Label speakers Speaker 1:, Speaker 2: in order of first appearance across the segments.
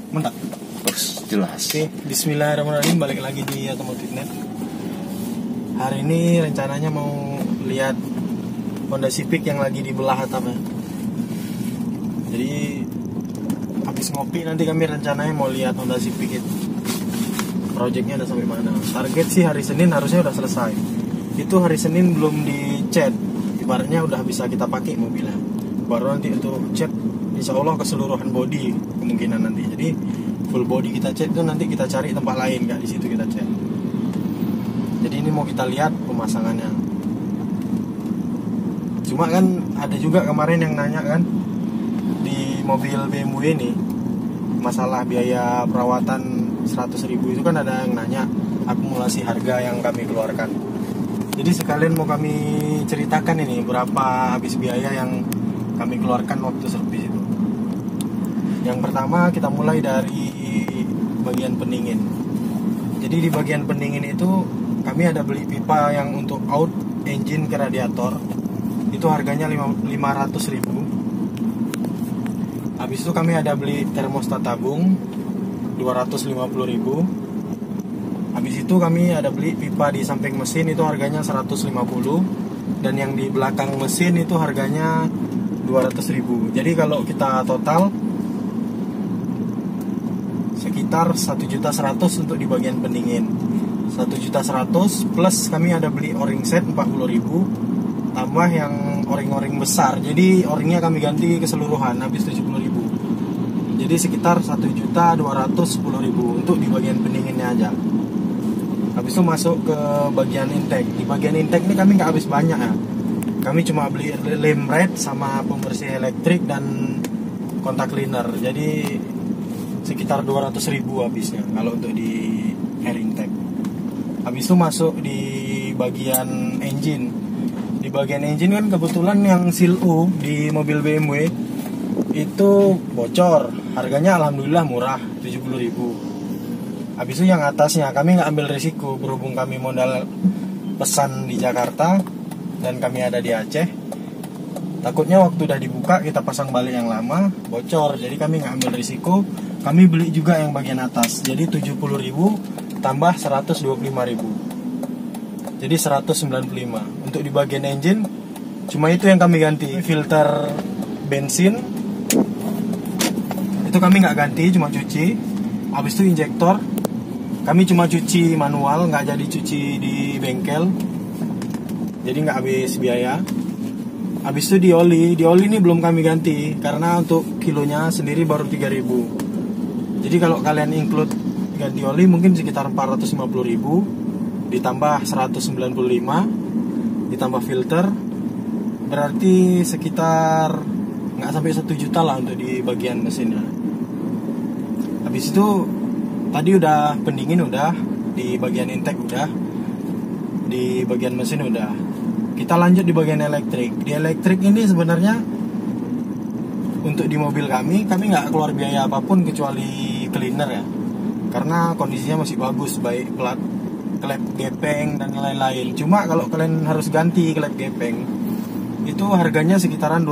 Speaker 1: Mantap.
Speaker 2: Terus jelas.
Speaker 1: Oke, bismillahirrahmanirrahim, balik lagi di Otomotif Net. Hari ini rencananya mau lihat Honda Civic yang lagi dibelah atapnya. Jadi habis ngopi nanti kami rencananya mau lihat Honda Civic itu. Projectnya udah sampai mana? Target sih hari Senin harusnya udah selesai. Itu hari Senin belum dicat. Ibaratnya udah bisa kita pakai mobilnya. Baru nanti untuk cat insya Allah keseluruhan body kemungkinan nanti. Jadi full body kita cat itu nanti kita cari tempat lain, nggak di situ kita cat. Jadi ini mau kita lihat pemasangannya. Cuma kan ada juga kemarin yang nanya kan di mobil BMW ini masalah biaya perawatan 100.000 itu kan ada yang nanya akumulasi harga yang kami keluarkan. Jadi sekalian mau kami ceritakan ini berapa habis biaya yang kami keluarkan waktu servis itu. Yang pertama kita mulai dari bagian pendingin. Jadi di bagian pendingin itu kami ada beli pipa yang untuk out engine ke radiator. Itu harganya 500.000. Habis itu kami ada beli termostat tabung 250.000. Habis itu kami ada beli pipa di samping mesin itu harganya 150. Dan yang di belakang mesin itu harganya 200.000. Jadi kalau kita total sekitar 1.100.000 untuk di bagian pendingin. 1.100.000 plus kami ada beli o-ring set 40.000 tambah yang o-ring besar. Jadi o-ringnya kami ganti keseluruhan habis 70.000. Jadi sekitar 1.210.000 untuk di bagian pendinginnya aja. Habis itu masuk ke bagian intake. Di bagian intake ini kami nggak habis banyak ya. Kami cuma beli lem red sama pembersih elektrik dan kontak cleaner. Jadi sekitar 200.000 habisnya kalau untuk di air intake. Habis itu masuk di bagian engine. Di bagian engine kan kebetulan yang seal U di mobil BMW itu bocor. Harganya alhamdulillah murah, 70.000. Habis itu yang atasnya kami nggak ambil risiko berhubung kami modal pesan di Jakarta dan kami ada di Aceh. Takutnya waktu udah dibuka kita pasang balik yang lama bocor. Jadi kami nggak ambil risiko. Kami beli juga yang bagian atas. Jadi 70.000 tambah 125.000. Jadi 195. Untuk di bagian engine cuma itu yang kami ganti. Filter bensin itu kami nggak ganti, cuma cuci. Habis itu injektor kami cuma cuci manual, nggak jadi cuci di bengkel. Jadi nggak habis biaya. Habis itu di oli ini belum kami ganti karena untuk kilonya sendiri baru 3.000. Jadi kalau kalian include ganti oli mungkin sekitar 450.000 ditambah 195 ditambah filter berarti sekitar nggak sampai 1 juta lah untuk di bagian mesinnya. Habis itu tadi udah pendingin udah, di bagian intake udah, di bagian mesin udah. Kita lanjut di bagian elektrik. Di elektrik ini sebenarnya untuk di mobil kami nggak keluar biaya apapun kecuali cleaner ya. Karena kondisinya masih bagus, baik plat, klep gepeng dan lain-lain. Cuma kalau kalian harus ganti klep gepeng itu harganya sekitaran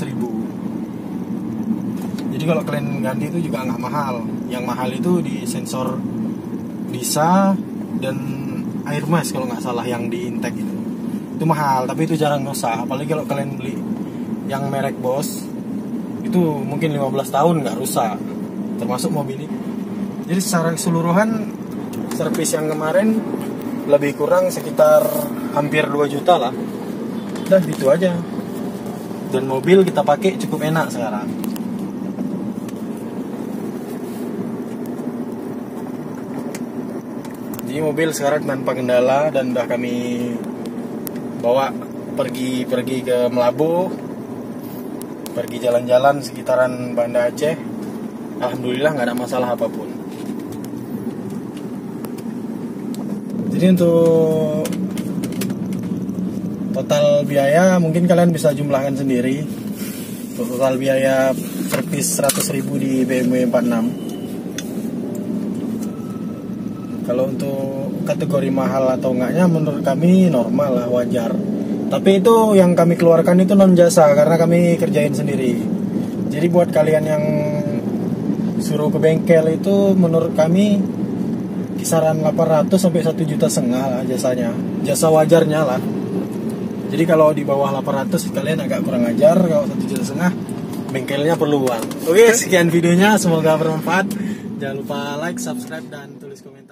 Speaker 1: 200.000. Jadi kalau kalian ganti itu juga nggak mahal. Yang mahal itu di sensor DISA dan air mas kalau nggak salah yang di intake itu mahal, tapi itu jarang rusak. Apalagi kalau kalian beli yang merek Bosch itu mungkin 15 tahun nggak rusak, termasuk mobil ini. Jadi secara keseluruhan servis yang kemarin lebih kurang sekitar hampir 2 juta lah. Udah gitu aja. Dan mobil kita pakai cukup enak sekarang. Jadi mobil sekarang tanpa kendala dan udah kami bawa pergi ke Melabu, pergi jalan-jalan sekitaran Banda Aceh. Alhamdulillah nggak ada masalah apapun. Jadi untuk total biaya mungkin kalian bisa jumlahkan sendiri. Untuk total biaya servis 100.000 di BMW 46. Kalau untuk kategori mahal atau enggaknya menurut kami normal lah, wajar. Tapi itu yang kami keluarkan itu non jasa karena kami kerjain sendiri. Jadi buat kalian yang suruh ke bengkel itu menurut kami kisaran 800 sampai 1,5 juta lah jasanya, jasa wajarnya lah. Jadi kalau di bawah 800 kalian agak kurang ajar, kalau 1,5 juta bengkelnya perlu uang. Oke, sekian videonya, semoga bermanfaat. Jangan lupa like, subscribe, dan tulis komentar.